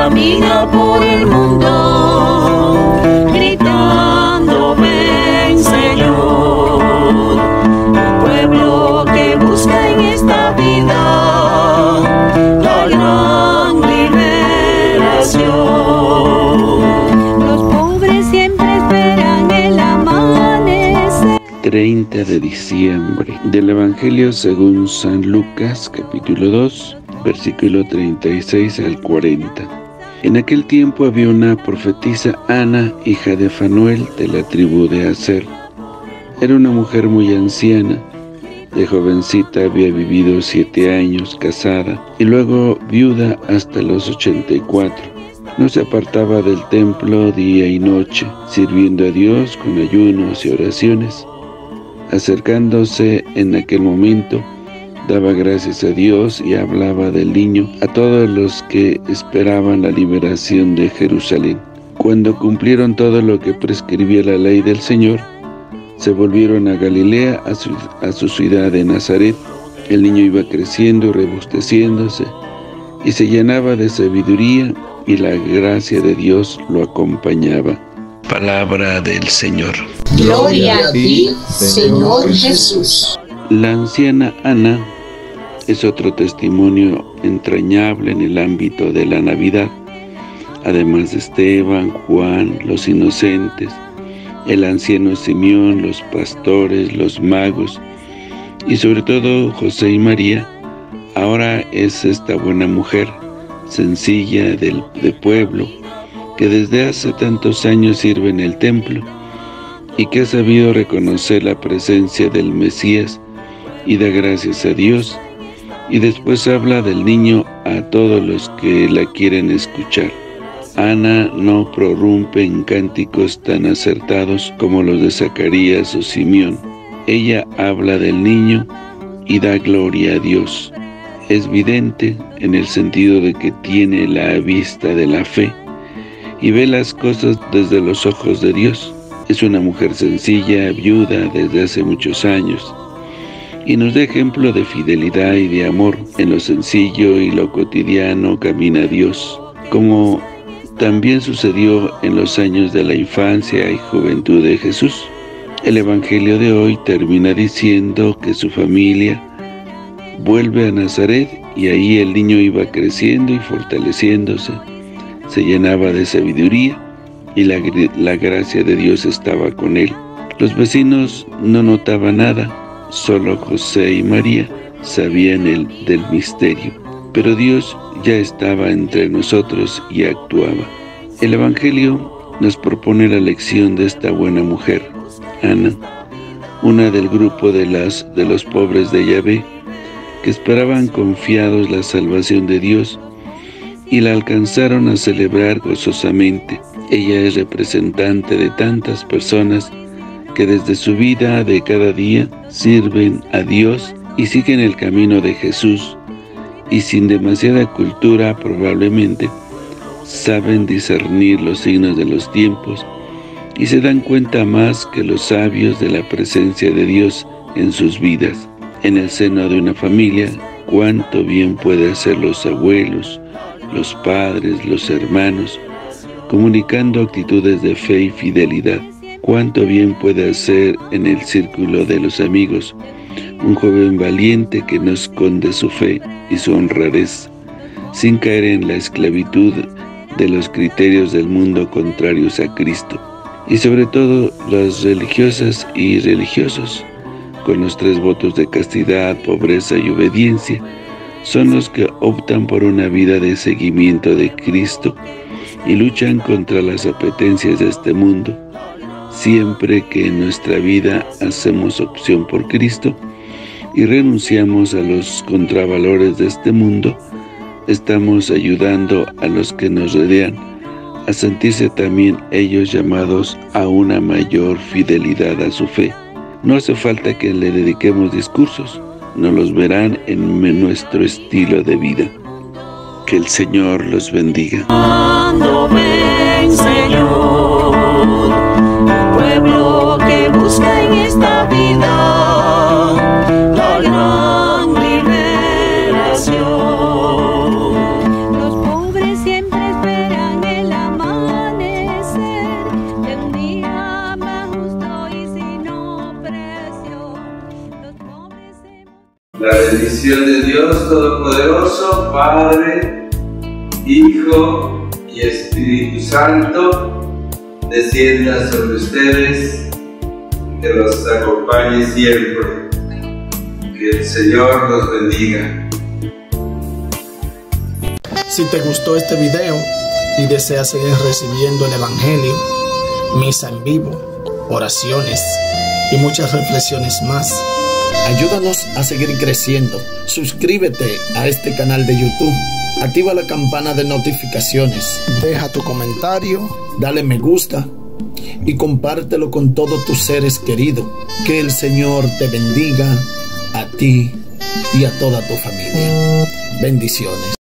camina por el mundo, gritando ven Señor. Un pueblo que busca en esta vida la gran liberación. Los pobres siempre esperan el amanecer. 30 de diciembre del Evangelio según San Lucas, capítulo 2, versículo 36 al 40. En aquel tiempo había una profetisa, Ana, hija de Fanuel, de la tribu de Aser. Era una mujer muy anciana. De jovencita había vivido 7 años casada y luego viuda hasta los 84. No se apartaba del templo día y noche, sirviendo a Dios con ayunos y oraciones. Acercándose en aquel momento, daba gracias a Dios y hablaba del niño a todos los que esperaban la liberación de Jerusalén. Cuando cumplieron todo lo que prescribía la ley del Señor, se volvieron a Galilea, a su ciudad de Nazaret. El niño iba creciendo y robusteciéndose, y se llenaba de sabiduría, y la gracia de Dios lo acompañaba. Palabra del Señor. Gloria a ti, Señor Jesús. La anciana Ana es otro testimonio entrañable en el ámbito de la Navidad. Además de Esteban, Juan, los inocentes, el anciano Simeón, los pastores, los magos y sobre todo José y María, ahora es esta buena mujer, sencilla de pueblo, que desde hace tantos años sirve en el templo y que ha sabido reconocer la presencia del Mesías y da gracias a Dios, y después habla del niño a todos los que la quieren escuchar. Ana no prorrumpe en cánticos tan acertados como los de Zacarías o Simeón. Ella habla del niño y da gloria a Dios. Es vidente en el sentido de que tiene la vista de la fe y ve las cosas desde los ojos de Dios. Es una mujer sencilla, viuda desde hace muchos años, y nos da ejemplo de fidelidad y de amor. En lo sencillo y lo cotidiano camina Dios, como también sucedió en los años de la infancia y juventud de Jesús. El Evangelio de hoy termina diciendo que su familia vuelve a Nazaret y ahí el niño iba creciendo y fortaleciéndose, se llenaba de sabiduría y la gracia de Dios estaba con él. Los vecinos no notaban nada, solo José y María sabían del misterio, pero Dios ya estaba entre nosotros y actuaba. El Evangelio nos propone la lección de esta buena mujer, Ana, una del grupo de los pobres de Yahvé, que esperaban confiados la salvación de Dios y la alcanzaron a celebrar gozosamente. Ella es representante de tantas personas que desde su vida de cada día sirven a Dios y siguen el camino de Jesús, y sin demasiada cultura probablemente saben discernir los signos de los tiempos y se dan cuenta más que los sabios de la presencia de Dios en sus vidas. En el seno de una familia, cuánto bien puede hacer los abuelos, los padres, los hermanos, comunicando actitudes de fe y fidelidad. Cuánto bien puede hacer en el círculo de los amigos un joven valiente que no esconde su fe y su honradez, sin caer en la esclavitud de los criterios del mundo contrarios a Cristo. Y sobre todo las religiosas y religiosos, con los 3 votos de castidad, pobreza y obediencia, son los que optan por una vida de seguimiento de Cristo y luchan contra las apetencias de este mundo. Siempre que en nuestra vida hacemos opción por Cristo y renunciamos a los contravalores de este mundo, estamos ayudando a los que nos rodean a sentirse también ellos llamados a una mayor fidelidad a su fe. No hace falta que le dediquemos discursos, nos los verán en nuestro estilo de vida. Que el Señor los bendiga. Cuando ven, Señor, un pueblo que busca en esta vida la gran liberación. Los pobres siempre esperan La bendición de Dios Todopoderoso, Padre, Hijo y Espíritu Santo, descienda sobre ustedes, que los acompañe siempre. Que el Señor los bendiga. Si te gustó este video y deseas seguir recibiendo el Evangelio, misa en vivo, oraciones y muchas reflexiones más, ayúdanos a seguir creciendo. Suscríbete a este canal de YouTube, activa la campana de notificaciones, deja tu comentario, dale me gusta y compártelo con todos tus seres queridos. Que el Señor te bendiga a ti y a toda tu familia. Bendiciones.